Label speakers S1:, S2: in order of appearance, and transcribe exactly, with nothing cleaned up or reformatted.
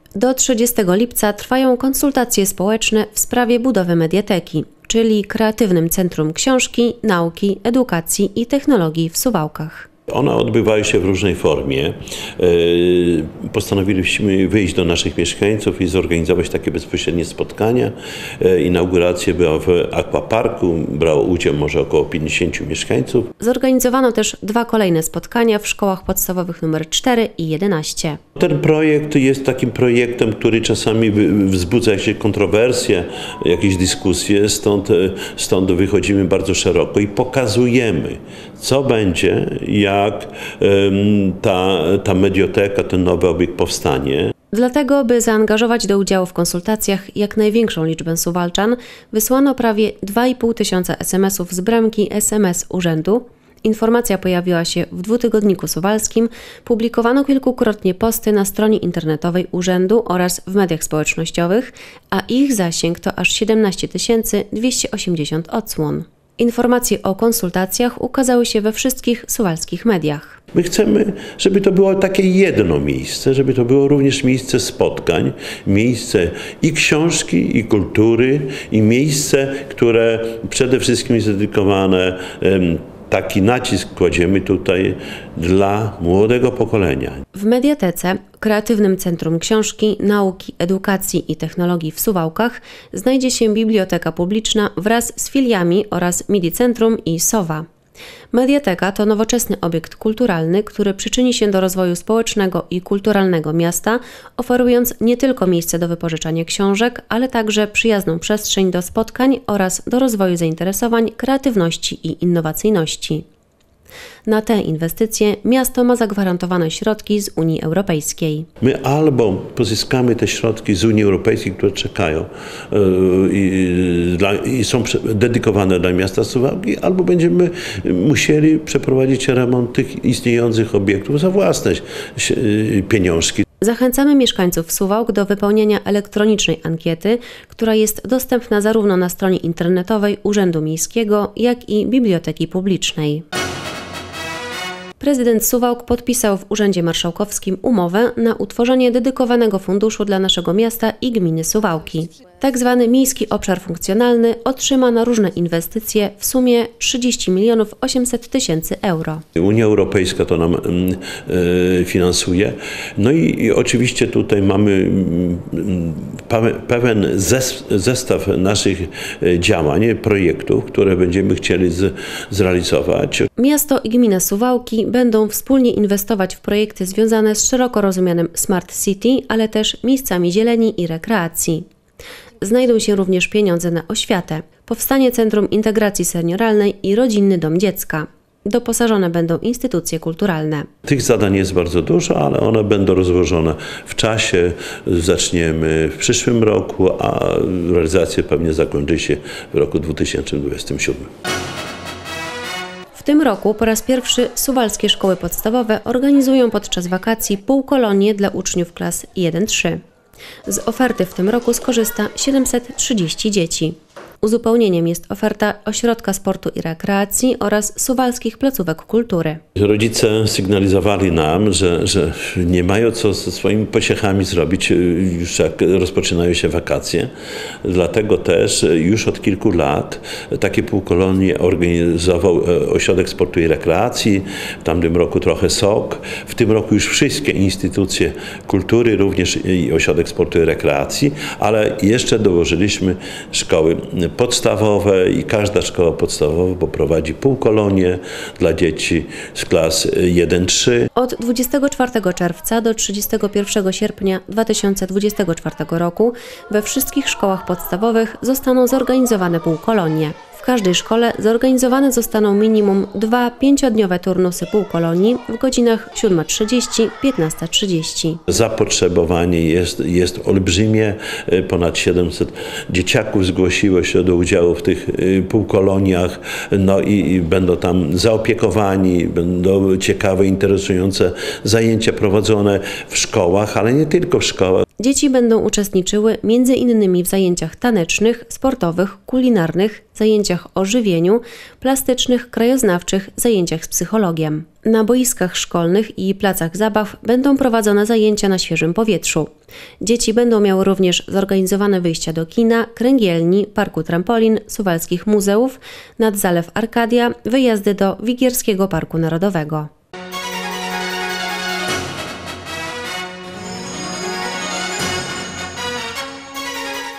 S1: Do trzydziestego lipca trwają konsultacje społeczne w sprawie budowy mediateki, czyli kreatywnym centrum książki, nauki, edukacji i technologii w Suwałkach.
S2: One odbywają się w różnej formie. Postanowiliśmy wyjść do naszych mieszkańców i zorganizować takie bezpośrednie spotkania. Inauguracja była w Aquaparku, brało udział może około pięćdziesięciu mieszkańców.
S1: Zorganizowano też dwa kolejne spotkania w szkołach podstawowych numer cztery i jedenaście.
S2: Ten projekt jest takim projektem, który czasami wzbudza jakieś kontrowersje, jakieś dyskusje, stąd, stąd wychodzimy bardzo szeroko i pokazujemy, co będzie, jak ta, ta medioteka, ten nowy obiekt powstanie.
S1: Dlatego, by zaangażować do udziału w konsultacjach jak największą liczbę suwalczan, wysłano prawie dwa i pół tysiąca es em esów z bramki es em es urzędu. Informacja pojawiła się w dwutygodniku suwalskim, publikowano kilkukrotnie posty na stronie internetowej urzędu oraz w mediach społecznościowych, a ich zasięg to aż siedemnaście tysięcy dwieście osiemdziesiąt odsłon. Informacje o konsultacjach ukazały się we wszystkich suwalskich mediach.
S2: My chcemy, żeby to było takie jedno miejsce, żeby to było również miejsce spotkań, miejsce i książki, i kultury, i miejsce, które przede wszystkim jest dedykowane, taki nacisk kładziemy tutaj dla młodego pokolenia.
S1: W Mediatece, kreatywnym centrum książki, nauki, edukacji i technologii w Suwałkach, znajdzie się biblioteka publiczna wraz z filiami oraz Midi-Centrum i Sowa. Mediateka to nowoczesny obiekt kulturalny, który przyczyni się do rozwoju społecznego i kulturalnego miasta, oferując nie tylko miejsce do wypożyczania książek, ale także przyjazną przestrzeń do spotkań oraz do rozwoju zainteresowań, kreatywności i innowacyjności. Na te inwestycje miasto ma zagwarantowane środki z Unii Europejskiej.
S2: My albo pozyskamy te środki z Unii Europejskiej, które czekają i, i są dedykowane dla miasta Suwałki, albo będziemy musieli przeprowadzić remont tych istniejących obiektów za własne pieniążki.
S1: Zachęcamy mieszkańców Suwałk do wypełnienia elektronicznej ankiety, która jest dostępna zarówno na stronie internetowej Urzędu Miejskiego, jak i Biblioteki Publicznej. Prezydent Suwałk podpisał w Urzędzie Marszałkowskim umowę na utworzenie dedykowanego funduszu dla naszego miasta i gminy Suwałki. Tak zwany Miejski Obszar Funkcjonalny otrzyma na różne inwestycje w sumie trzydzieści milionów osiemset tysięcy euro.
S2: Unia Europejska to nam y, finansuje. No i, i oczywiście tutaj mamy y, pewien zes, zestaw naszych działań, projektów, które będziemy chcieli z, zrealizować.
S1: Miasto i gmina Suwałki będą wspólnie inwestować w projekty związane z szeroko rozumianym Smart City, ale też miejscami zieleni i rekreacji. Znajdą się również pieniądze na oświatę. Powstanie Centrum Integracji Senioralnej i Rodzinny Dom Dziecka. Doposażone będą instytucje kulturalne.
S2: Tych zadań jest bardzo dużo, ale one będą rozłożone w czasie. Zaczniemy w przyszłym roku, a realizacja pewnie zakończy się w roku dwa tysiące dwudziestym siódmym.
S1: W tym roku po raz pierwszy suwalskie szkoły podstawowe organizują podczas wakacji półkolonie dla uczniów klas jeden trzy. Z oferty w tym roku skorzysta siedemset trzydzieści dzieci. Uzupełnieniem jest oferta Ośrodka Sportu i Rekreacji oraz suwalskich placówek kultury.
S2: Rodzice sygnalizowali nam, że, że nie mają co ze swoimi pociechami zrobić już jak rozpoczynają się wakacje. Dlatego też już od kilku lat takie półkolonie organizował Ośrodek Sportu i Rekreacji, w tamtym roku trochę S O K. W tym roku już wszystkie instytucje kultury, również i Ośrodek Sportu i Rekreacji, ale jeszcze dołożyliśmy szkoły podstawowe i każda szkoła podstawowa poprowadzi półkolonie dla dzieci z klas jeden trzy.
S1: Od dwudziestego czwartego czerwca do trzydziestego pierwszego sierpnia dwa tysiące dwudziestego czwartego roku we wszystkich szkołach podstawowych zostaną zorganizowane półkolonie. W każdej szkole zorganizowane zostaną minimum dwa pięciodniowe turnusy półkolonii w godzinach siódma trzydzieści do piętnasta trzydzieści.
S2: Zapotrzebowanie jest, jest olbrzymie. Ponad siedemset dzieciaków zgłosiło się do udziału w tych półkoloniach. No i, i będą tam zaopiekowani, będą ciekawe, interesujące zajęcia prowadzone w szkołach, ale nie tylko w szkołach.
S1: Dzieci będą uczestniczyły między innymi w zajęciach tanecznych, sportowych, kulinarnych, zajęciach o żywieniu, plastycznych, krajoznawczych, zajęciach z psychologiem. Na boiskach szkolnych i placach zabaw będą prowadzone zajęcia na świeżym powietrzu. Dzieci będą miały również zorganizowane wyjścia do kina, kręgielni, parku trampolin, suwalskich muzeów, nad Zalew Arkadia, wyjazdy do Wigierskiego Parku Narodowego.